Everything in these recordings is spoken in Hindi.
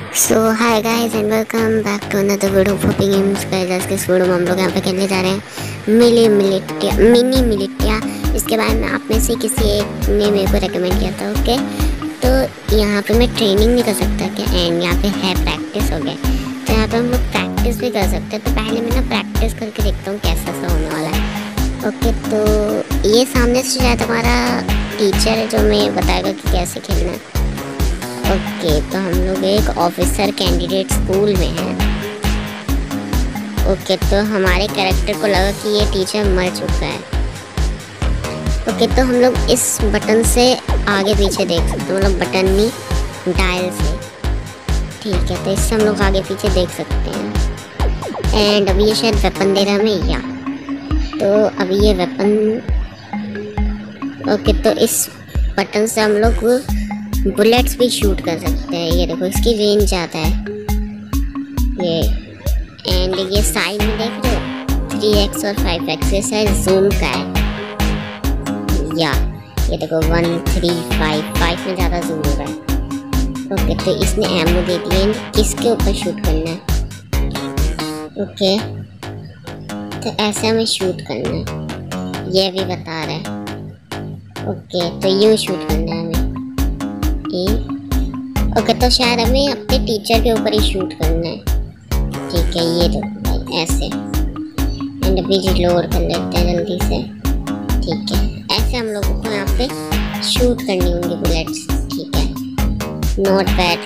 So hi guys and welcome back to another video of hopping games. Guys आज के इस वीडियो में हम लोग यहाँ पे खेलने जा रहे हैं मिनी मिलिटिया। इसके बारे में आप में से किसी एक ने मेरे को रेकमेंड किया था। ओके, तो यहाँ पे मैं ट्रेनिंग नहीं कर सकता क्या? एंड यहाँ पे है प्रैक्टिस हो गया, तो यहाँ पे हम लोग प्रैक्टिस भी कर सकते हैं। तो पहले मैं ना प्रैक्टिस करके देखता हूँ कैसा सा होने वाला है। ओके, तो ये सामने से शायद हमारा टीचर है जो हमें बताएगा कि कैसे खेलना है। ओके, तो हम लोग एक ऑफिसर कैंडिडेट स्कूल में हैं। ओके, तो हमारे कैरेक्टर को लगा कि ये टीचर मर चुका है। ओके, तो हम लोग इस बटन से आगे पीछे देख सकते हैं, मतलब बटन नहीं डायल से। ठीक है, तो इससे हम लोग आगे पीछे देख सकते हैं। एंड अभी ये शायद वेपन दे रहा है हमें, या तो अभी ये वेपन। ओके, तो इस बटन से हम लोग बुलेट्स भी शूट कर सकते हैं। ये देखो, इसकी रेंज ज़्यादा है ये। एंड ये साइड में देख रहे हो 3x और 5x, ये शायद जूम का है। या ये देखो 1 3 5 में ज़्यादा जूम हो रहा है। ओके, तो इसने एमो दे दी है। किसके ऊपर शूट करना है? ओके, तो ऐसे हमें शूट करना है, ये भी बता रहा है। ओके, तो यूँ शूट करना है हमें। ओके, तो शायद हमें अपने टीचर के ऊपर ही शूट करना है। ठीक है, ये तो भाई ऐसे। एंड अभी रिलोड कर लेते हैं जल्दी से। ठीक है, ऐसे हम लोगों को यहाँ पे शूट करनी होंगी बुलेट्स। ठीक है, not bad,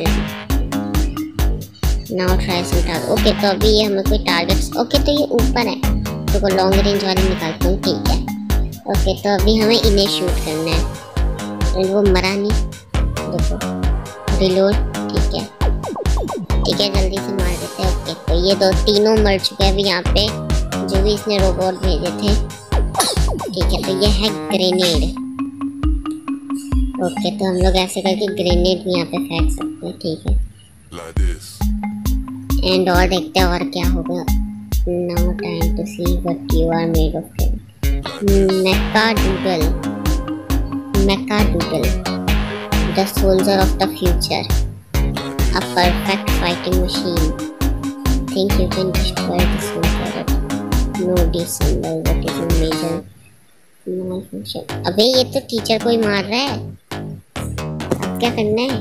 now try some target. Okay, तो अभी ये हमें कोई टारगेट्स। ओके, तो ये ऊपर है, तो लॉन्ग रेंज वाली निकालता हूँ। ठीक है, ओके, तो अभी हमें इन्हें शूट करना है। एंड वो मरा नहीं, देखो रिलोड। ठीक है, जल्दी से मार देते हैं। ओके, तो ये तीनों मर चुके हैं अभी यहाँ पे, जो भी इसने रोबोट भेजे थे। ठीक है, तो ये है ग्रेनेड। ओके, तो हम लोग ऐसे करके ग्रेनेड भी यहाँ पे फेंक सकते हैं। ठीक है, एंड और देखते हैं और क्या होगा। Now time to see what you are made of. मेकाडूडल, the soldier of the future, a perfect fighting machine. Think you can destroy this one? No dissemble, what is a major malfunction? अबे ये तो टीचर को ही मार रहा है, अब क्या करना है?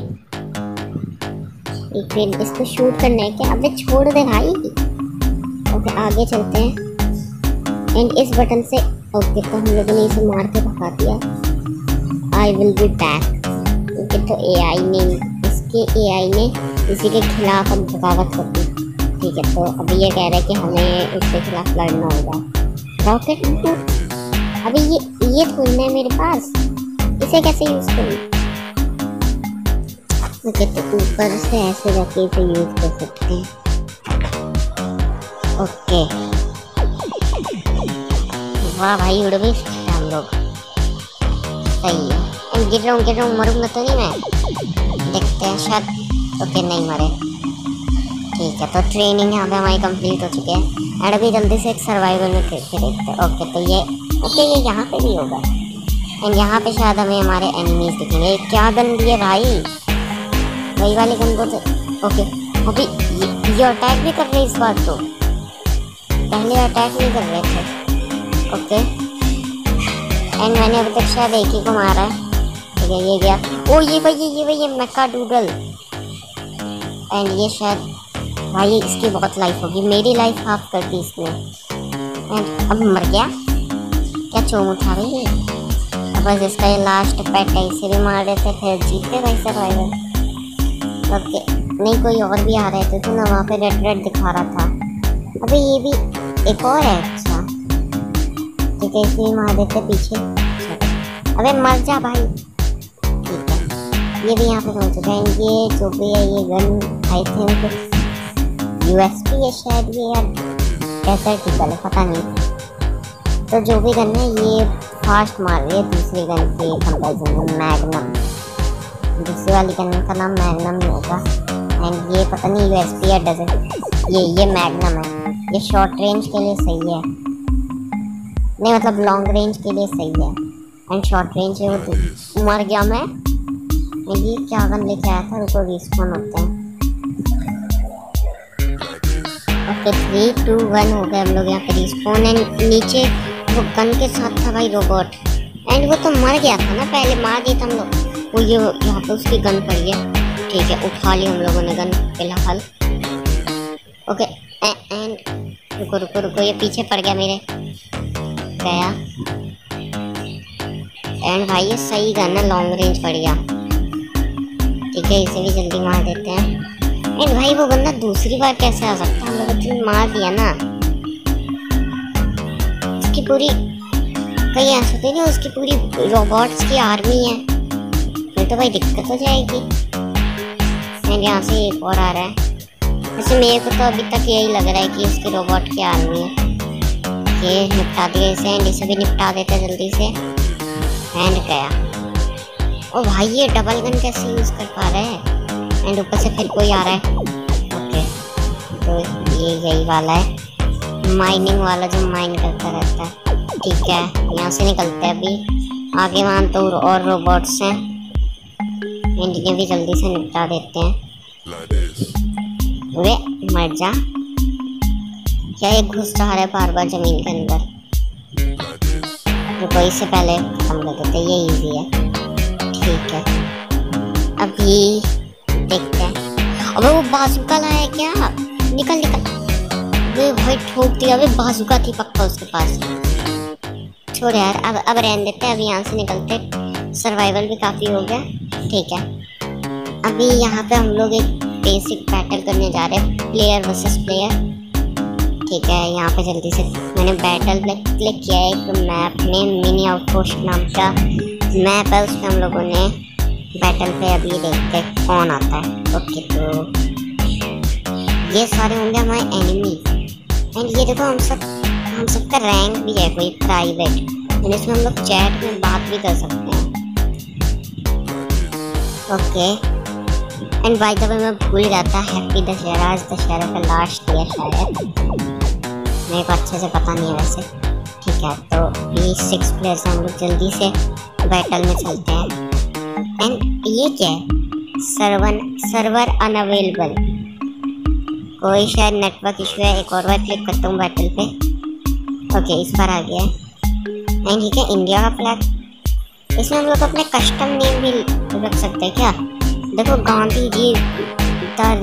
एक मिनट, इसको शूट करना है क्या? अबे छोड़ दे भाई। ओके, आगे चलते हैं। एंड इस बटन से ओके, तो हम लोगों ने इसे मार के भगा दिया। I will be back. Okay, तो एआई ने इसी के खिलाफ अब बगावत कर दी। ठीक है, तो अभी ये कह रहा है कि हमें इसके खिलाफ लड़ना होगा। रॉकेट अभी ये थोड़ी है मेरे पास, इसे कैसे यूज़ करूँ? ओके, तो ऊपर से ऐसे रखे इसे यूज़ कर सकते हैं। ओके, वाह भाई, उड़ भी सकते हम लोग। सही है। गिर रहा हूँ, मरूंगा तो नहीं मैं? देखते हैं शायद। ओके, नहीं मरे। ठीक है, तो ट्रेनिंग यहाँ पे हमारी कंप्लीट हो चुकी है। एंड अभी जल्दी से एक सर्वाइवल में खेल के देखते हैं। ओके, तो ये यहाँ पे भी होगा। एंड यहाँ पे शायद हमें हमारे एनिमीज दिखेंगे। क्या गन दी है भाई, वही वाली गन को। ओके, अभी ये अटैक भी कर रहे हैं इस बार, तो पहले अटैक नहीं कर रहे थे। ओके, एंड मैंने अभी तक शायद एक ही को मारा है। ठीक है, ये गया। ओ ये भाई मेकाडूडल। एंड ये शायद भाई इसकी बहुत लाइफ होगी, मेरी लाइफ हाफ कर दी इसने। एंड अब मर गया, क्या चोम उठा रही है? अब बस इसका ये लास्ट पेट है, इसे भी मार देते, फिर जीतते भाई सर्वाइवल। ओके, नहीं कोई और भी आ रहे थे, तो ना वहाँ पे रेड दिखा रहा था। अभी ये भी एक और है। अच्छा, ठीक है, इसे मार देते पीछे। अबे मर जा भाई। ठीक है, ये भी यहाँ पे पहुँच चुका है। ये जो भी है, ये गन आई थिंक यूएसपी है शायद, ये यार कैसा ठीक है, पता नहीं। तो जो भी गन है ये फास्ट मार रही है दूसरी गन के कंपैरिजन में। मैग्नम, दूसरी वाली गन का नाम मैग्नम ही होगा। एंड ये पता नहीं यूएसपी या डेजर्ट। ये मैग्नम है, ये शॉर्ट रेंज के लिए सही है, नहीं मतलब लॉन्ग रेंज के लिए सही है। एंड शॉर्ट रेंज है वो। मर गया मैं। ये क्या गन लेके आया था, रुको रिस्पॉन होते हैं। ओके 3 2 1 हो गए हम लोग यहाँ पे रिस्पॉन। एंड नीचे वो गन के साथ था भाई रोबोट, एंड वो तो मर गया था ना, पहले मार दिया था हम लोग। वो ये यहाँ पे उसकी गन पड़ी है, ठीक है उठा ली हम लोगों ने गन फिलहाल। ओके एंड रुको रुको रुको, ये पीछे पड़ गया मेरे, गया। एंड भाई ये सही गन है, लॉन्ग रेंज पड़ गया, ठीक है इसे भी जल्दी मार देते हैं। एंड भाई वो बंदा दूसरी बार कैसे आ सकता है, हम लोगों ने मार दिया ना। उसकी पूरी कहीं ऐसा तो नहीं उसकी पूरी रोबोट्स की आर्मी है, फिर तो भाई दिक्कत हो जाएगी। एंड यहाँ से एक और आ रहा है, वैसे मेरे को तो अभी तक यही लग रहा है कि उसकी रोबोट की आर्मी है। ये निपटा दिया इसे, एंड इसे भी निपटा देते जल्दी से। एंड गया। ओ भाई ये डबल गन कैसे यूज़ कर पा रहा है, एंड ऊपर से फिर कोई आ रहा है। ओके तो ये यही वाला है माइनिंग वाला जो माइन करता रहता है, ठीक है यहाँ से निकलते हैं अभी आगे। वहाँ तो और रोबोट्स हैं, एंड इन्हें भी जल्दी से निपटा देते हैं। वे मर जा, क्या ये घुस रहा है बार बार जमीन के अंदर। रुको इससे पहले हम कर देते, ये इजी है, ठीक है अभी देखते हैं। अबे वो बाजुका लाया क्या, निकल निकल। वे भाई ठोक दिया, वे बाजुका थी पक्का उसके पास। छोड़ यार, अब रहने देते हैं, अभी यहाँ से निकलते। सर्वाइवल भी काफ़ी हो गया, ठीक है। अभी यहाँ पे हम लोग एक बेसिक बैटल करने जा रहे हैं, प्लेयर वर्सेस प्लेयर, ठीक है। यहाँ पे जल्दी से मैंने बैटल क्लिक किया है, एक मैप में मिनी आउटपोस्ट नाम का मैप है, उसमें हम लोगों ने बैटल पे अभी देखते हैं कौन आता है। ओके तो ये सारे होंगे हमारे एनिमी, एंड ये देखो हम सबका रैंक भी है कोई प्राइवेट, एंड इसमें हम लोग चैट में बात भी कर सकते हैं। Okay and by the way मैं भूल जाता, हैप्पी दशहरा, आज दशहरा का लास्ट डे शायद, मेरे को अच्छे से पता नहीं है वैसे, ठीक है। तो 6 प्लेयर्स हम लोग जल्दी से बैटल में चलते हैं। एंड ये क्या है, सर्वर अनअवेलेबल, कोई शायद नेटवर्क इशू है। एक और बार क्लिक करता हूँ बैटल पे, ओके इस पर आ गया है। एंड ठीक है इंडिया का फ्लैग, इसमें हम लोग अपने कस्टम नेम भी रख सकते हैं क्या। देखो Gandhi ji the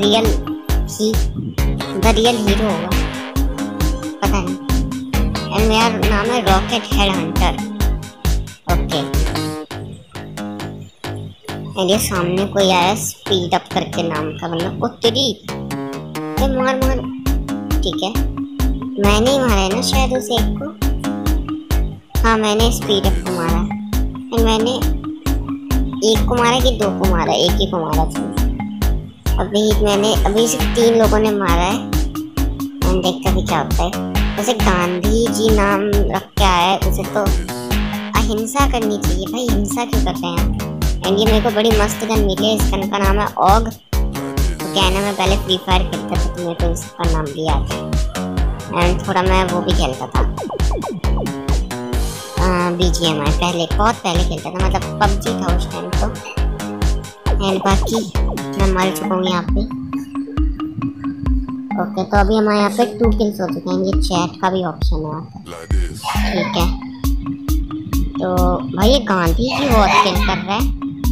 real hero होगा, पता नहीं। एंड मेरा नाम है rocket head hunter, okay. And ये सामने कोई आया स्पीड अप करके नाम का, मतलब तेरी मार मार, ठीक है मैंने ही मारा है ना शायद उस एक को, हाँ मैंने स्पीड अप को मारा है। एंड मैंने एक को मारा कि 2 को मारा, एक ही को मारा था अभी सिर्फ 3 लोगों ने मारा है। एंड देखते अभी क्या होता है। वैसे गांधी जी नाम रख के आया है, उसे तो अहिंसा करनी चाहिए भाई, हिंसा क्यों करते हैं। एंड ये मेरे को बड़ी मस्त गन मिली है, इस गन का नाम है ऑग। तो क्या है ना, मैं पहले फ्री फायर खेलता था तो मेरे को इसका नाम भी याद है। एंड थोड़ा मैं वो भी खेलता था BGMI, पहले बहुत पहले खेलता था, मतलब PUBG था उस टाइम तो। एंड बाकी मैं मर चुका हूँ यहाँ पे। ओके तो अभी हमारे यहाँ पे 2 किल्स हो चुके हैं, ये चैट का भी ऑप्शन है, ठीक है। तो भाई ये गांधी जी बहुत किल कर रहा है।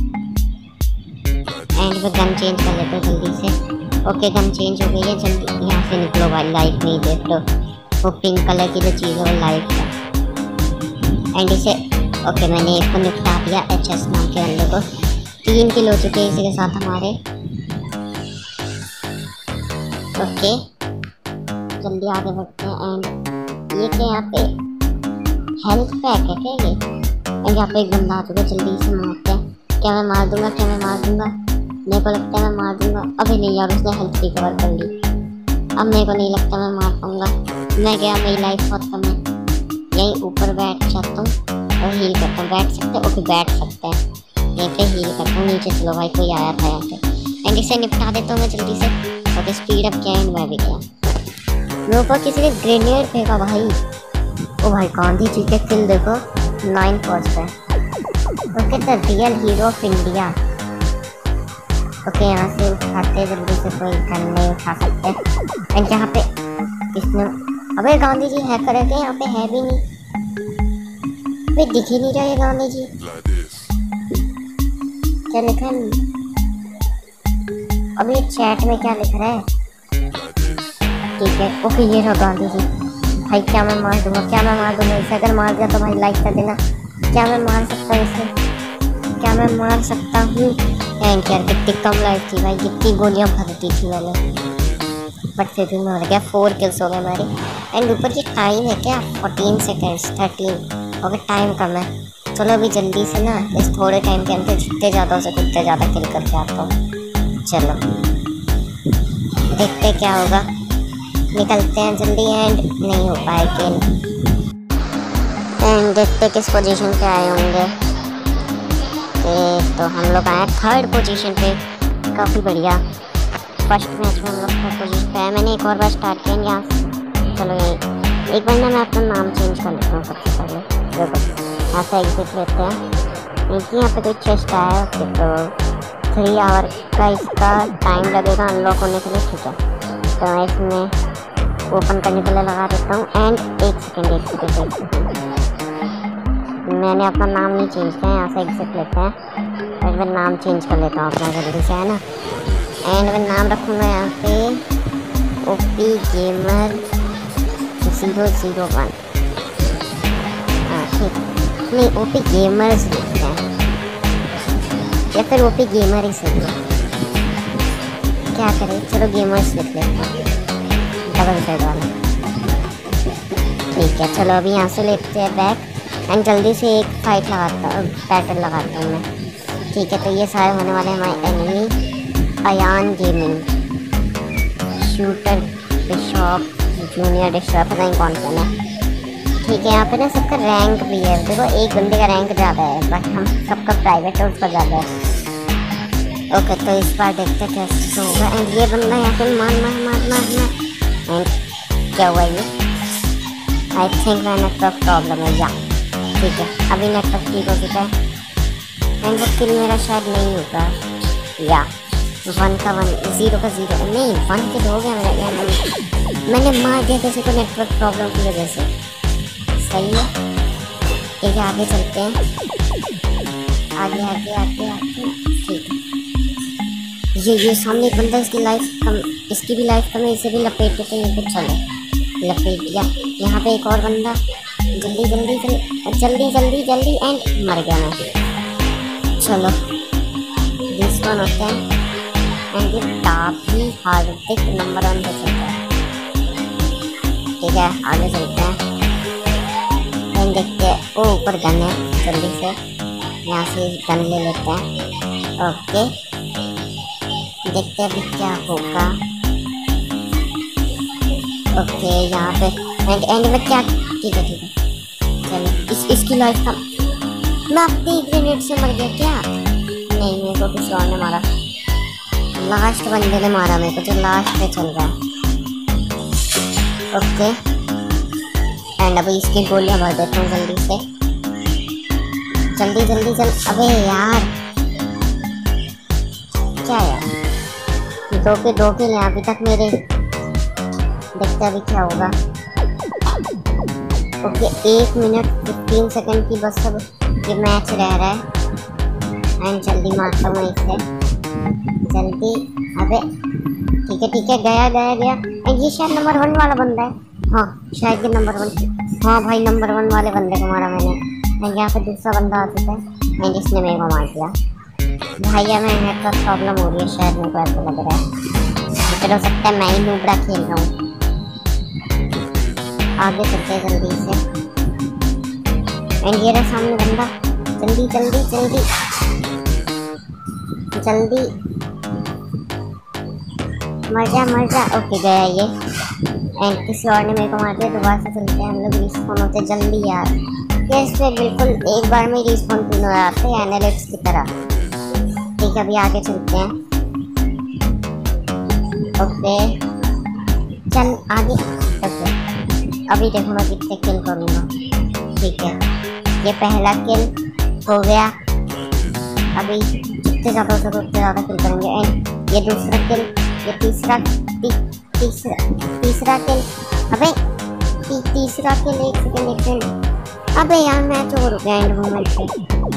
एंड मैं गन चेंज कर लेता हूँ जल्दी से। ओके गन चेंज हो गई है, जल्दी यहाँ से निकलो भाई, लाइट नहीं देख लो, वो पिंक कलर की जो चीज़ है वो लाइट है। एंड इसे ओके मैंने एक को निपटा दिया, HS नाम के बंदे को। 3 किल हो चुके हैं इसी के साथ हमारे। ओके जल्दी आगे बढ़ते हैं। एंड ये क्या यहाँ पे हेल्थ पैक है क्या ये। एंड यहाँ पे एक बंदा आ चुका है, जल्दी से मारते हैं। क्या मैं मार दूंगा, क्या मैं मार दूंगा, मेरे को लगता है मैं मार दूंगा। अभी नहीं यार, उसने हेल्थ रिकवर कर ली, अब मेरे को नहीं लगता मैं मार पाऊंगा। मैं गया, मेरी लाइफ बहुत कम है। यहीं ऊपर बैठ जाता हूँ और हील करता हूँ। बैठ सकते हैं, ओके बैठ सकते हैं, यहीं पे हील करता हूँ। नीचे चलो भाई, कोई आया था यहाँ पे। एंड इसे निपटा देता हूँ मैं जल्दी से। ओके स्पीड अप किया, एंड मैं भी गया। मेरे ऊपर किसी ने ग्रेनेड फेंका भाई। ओ भाई गांधी जी के किल देखो 9 पहुँच गए। Okay the real hero of India. Okay यहाँ से उठाते जल्दी से, कोई गन नहीं उठा सकते। एंड यहाँ पे किसने, अबे गांधी जी हैकर है क्या? यहाँ पे है भी नहीं, अबे दिख ही नहीं रहा है गांधी जी। क्या लिखा है अभी चैट में, क्या लिख रहा है? ठीक है ओके, ये रहा गांधी जी। भाई क्या मैं मार दूंगा, क्या मैं मार दूंगा इसे? अगर मार दिया तो भाई लाइक कर देना। क्या मैं मार सकता हूँ इसे? क्या मैं मार सकता हूँ? एंड यार कितनी कम लाइफ थी भाई, कितनी गोलियां भरती थी मैंने, बट फिर भी मर गया। 4 किल्स हो गए हमारे। एंड ऊपर ये टाइम है क्या? 14 सेकेंड्स 13। ओके टाइम कम है। चलो अभी जल्दी से ना इस थोड़े टाइम के अंदर जितने ज़्यादा हो सके उतने ज़्यादा किल करके आता हूँ। चलो देखते क्या होगा, निकलते हैं जल्दी। एंड नहीं हो पाए किल। एंड देखते किस पोजीशन पे आए होंगे। तो हम लोग आए 3rd पोजीशन पे, काफ़ी बढ़िया। फर्स्ट मैच में हम लोग 3rd पोजीशन पे आए। मैंने एक और बार स्टार्ट किया यहाँ से। चलो ये एक बार ना मैं अपना नाम चेंज कर लेता हूँ सबसे पहले। देखो ऐसा एग्जिट लेते हैं। एक यहाँ पे कोई चेस्ट आया है, तो 3 आवर का इसका टाइम लगेगा अनलॉक होने के लिए। ठीक है तो मैं इसमें ओपन करने के लिए लगा देता हूँ। एंड 1 सेकेंड मैंने अपना नाम नहीं चेंज किया, यहाँ से एग्जिट लेते हैं और मैं नाम चेंज कर लेता हूँ अपना जल्दी से, है ना। एंड मैं नाम रखूँगा यहाँ पे OP Gamer 001। हाँ ठीक, नहीं OP Gamers लिखते हैं या फिर OP Gamer ही सही है, क्या करें। चलो गेमर्स लिख लेते हैं, डबल साइड वाला। ठीक है चलो अभी यहाँ से लेते हैं बैक। एंड जल्दी से एक फाइट लगाता पैटर्न लगाता हूँ मैं। ठीक है तो ये सारे होने वाले हमारे enemy. Ayan gaming, shooter, bishop, junior disturb, पता नहीं कौन कौन है। ठीक है यहाँ पे ना सबका रैंक भी है। देखो एक बंदे का रैंक ज़्यादा है, बट हम सबका प्राइवेट है उसका ज़्यादा है। ओके तो इस बार देखते हैं कैसे होगा। एंड ये बंदा यहाँ पे मार मार मार मार मार। एंड क्या हुआ ये? आई थिंक मैं नेटवर्क प्रॉब्लम है या ठीक है अभी नेटवर्क ठीक हो चुका है। एंड वो किल मेरा शायद नहीं होगा या 1 का 1 0 का 0 नहीं 1 किल हो गया मेरा यार। मैंने मार दिया किसी को नेटवर्क प्रॉब्लम की वजह से। सही है ठीक है आगे चलते हैं, आगे आगे आगे आगे। ठीक है ये सामने एक बंदा, इसकी लाइफ कम, इसकी भी लाइफ कम है, इसे भी लपेट देते हैं। ये चलो लपेट दिया। यहाँ पे एक और बंदा, जल्दी जल्दी जल्दी जल्दी जल्दी। एंड मर गया मैं। चलो रिस्पॉन होते हैं। एंड ये काफ़ी हार्दिक नंबर 1 पे चलता है। ठीक है आगे चलते हैं। एंड देखते हैं वो ऊपर गन है, जल्दी से यहाँ से गन ले लेते हैं। ओके देखते हैं अभी क्या होगा। ओके यहाँ पे एंड में क्या, ठीक है चलो इसकी लाइफ का, मैं अपनी ग्रेनेड से मर गया क्या? नहीं मेरे को किसी और ने मारा, लास्ट बंदे ने मारा मेरे को जो लास्ट पे चल रहा है। ओके एंड अभी इसकी गोलियां भर देता हूँ जल्दी से, जल्दी जल्दी जल्दी। अबे यार क्या यार, 2 के 2 के लिए अभी तक मेरे। देखते अभी क्या होगा। ओके 1 मिनट 15 सेकंड की बस अब ये मैच रह रहा है। एंड जल्दी मारता हूँ इसे, जल्दी। अबे ठीक है गया गया गया। एंड ये शायद नंबर 1 वाला बंदा है, हाँ शायद ये नंबर 1। हाँ भाई नंबर 1 वाले बंदे को मारा मैंने। एंड यहाँ पे दूसरा बंदा आ चुका है एंड इसने मेरे को मार दिया। भैया मैं नेटवर्क प्रॉब्लम हो रही है शायद, मेरे को ऐसा लग रहा है। फिर हो सकता है मैं ही नूबड़ा खेल रहा हूँ। आगे चलते हैं जल्दी से। एंड ये रहा सामने बंदा, जल्दी जल्दी जल्दी जल्दी, मर जा। ओके गया ये। एंड किसी और ने मेरे को मार दिया। दोबारा से चलते हैं हम लोग, रिस्पॉन होते जल्दी यार। ये इस पर बिल्कुल एक बार में रिस्पॉन क्यों हो जाते हैं एनालिटिक्स की तरह। ठीक है अभी आगे चलते हैं। ओके चल आगे। ओके अभी देखो मैं कितने किल करूँगा। ठीक है ये पहला किल हो गया। अभी जितने ज़्यादा हो सके उतने ज़्यादा किल करेंगे। एंड ये दूसरा किल, ये तीसरा किल। अबे तीसरा किल, एक सेकंड। अबे यार मैच हो रुक गया एंड मोमेंट पे।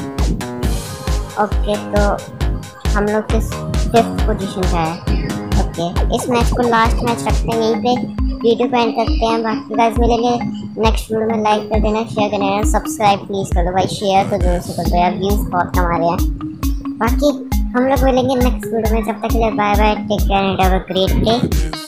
ओके तो हम लोग किस 5th पोजीशन पे है। ओके इस मैच को लास्ट मैच रखते हैं, यहीं पे वीडियो को एंड करते हैं। बाकी गाइस मिलेंगे नेक्स्ट वीडियो में। लाइक कर देना, शेयर कर देना, सब्सक्राइब प्लीज़ कर दो भाई। शेयर तो जरूर से कर दो यार, व्यूज़ बहुत कम आ रहे हैं। बाकी हम लोग मिलेंगे नेक्स्ट वीडियो में, जब तक के लिए bye bye, take care and have a great day.